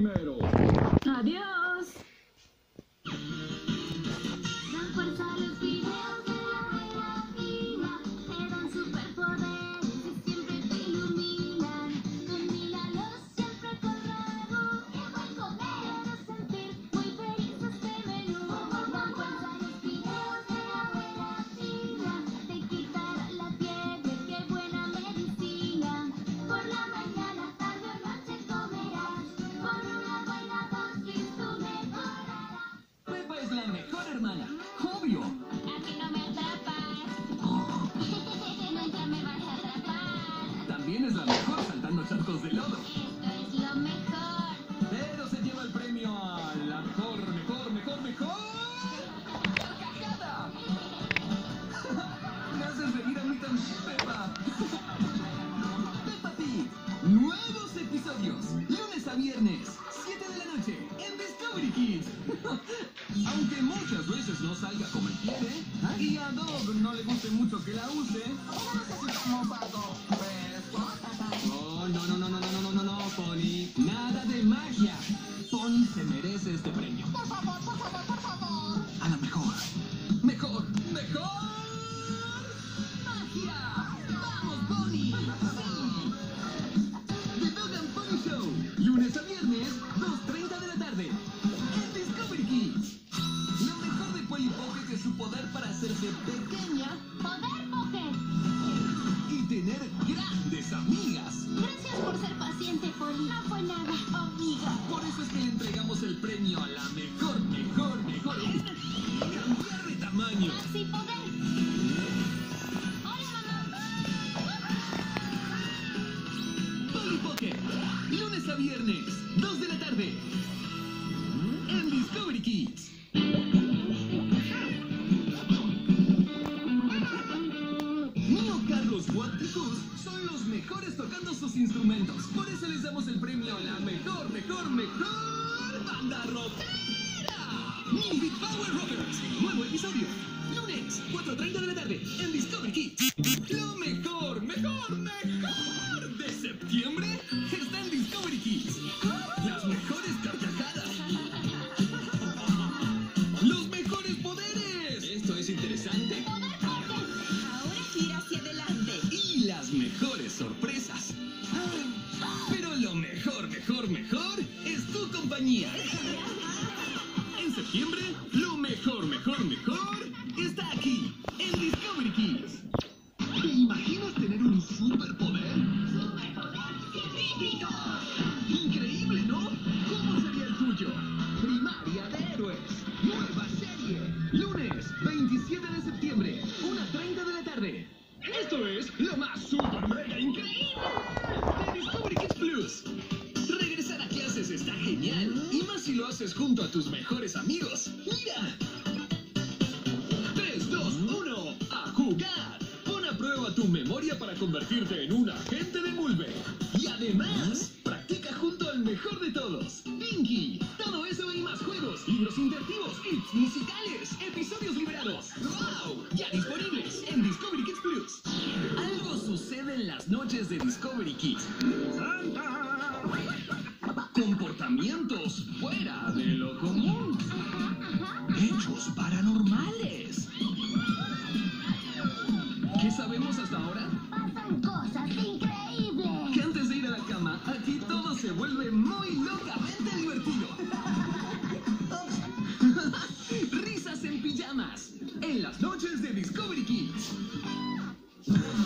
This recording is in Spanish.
primero. Adiós. Dan fuerza a los videos de la vida, te dan superpoderes y siempre te iluminan. Con míralos siempre corremos, qué buen comer. Quiero sentir muy feliz este menú. Dan fuerza a los videos de la vida, te quitará la fiebre, qué buena medicina. Por la mañana, tarde o noche comerás, con una buena dosis tú mejorarás. Pepa es la mejor hermana. Obvio. Aquí no me atrapas. Nunca me vas a atrapar. También es la mejor saltando charcos de lodo. Esto es lo mejor. Pero se lleva el premio a la mejor carcajada. Me haces reír a mí también, Pepa. Peppa Pig. Nuevos episodios. Lunes a viernes, 7 de la noche, en Discovery Kids. Aunque muchas veces no salga como él quiere, y a Dog no le guste mucho que la use. No, Pony. Nada de magia. Pony se merece este premio. Por favor. A la mejor. Mejor. ¡Magia! ¡Vamos, Pony! ¡Sí! The Dog and Pony Show. Lunes a viernes, 2:30 de la tarde. En Discovery Kids. Lo mejor de Polly Pocket es su poder para hacerse pequeña Poder Pocket. y tener grandes amigas. Gracias por ser paciente, Polly. No fue nada, amiga. Por eso es que le entregamos el premio a la mejor en cambiar de tamaño. Maxi Poder. Hola, mamá. Polly Pocket. Lunes a viernes, 2 de la tarde. En Discovery Kids. Mío, Carlos, Watt y Gus son los mejores tocando sus instrumentos. Por eso les damos el premio a la mejor banda rockera. Mini Big Power Rockers. Nuevo episodio. Lunes, 4:30 de la tarde. En Discovery Kids. Lo mejor de septiembre está en Discovery Kids. Las mejores carcajadas. Los mejores poderes. Esto es interesante. Ahora gira hacia adelante. Y las mejores sorpresas. Pero lo mejor es tu compañía. En septiembre, lo mejor está aquí, en Discovery Kids. ¿Te imaginas tener un superpoder? Superpoder científico. Increíble, ¿no? ¿Cómo sería el tuyo? Primaria de Héroes. Nueva serie. Lunes, 27 de septiembre, 1:30 de la tarde. Esto es lo más super mega increíble de Discovery Kids Plus. Regresar a clases está genial. Y más si lo haces junto a tus mejores amigos. ¡Mira! 3, 2, 1, ¡a jugar! Pon a prueba tu memoria para convertirte en un agente de Mulve. Y además, practica junto al mejor de todos, Pinky. Todo eso y más juegos, libros interactivos, clips musicales, episodios liberados. ¡Wow! Ya disponibles en Discovery Kids Plus. Algo sucede en las noches de Discovery Kids. Comportamientos fuera de lo común. Hechos paranormales. ¿Qué sabemos hasta ahora? Pasan cosas increíbles. Que antes de ir a la cama, aquí todo se vuelve muy locamente divertido. Risas en pijamas. En las noches de Discovery Kids.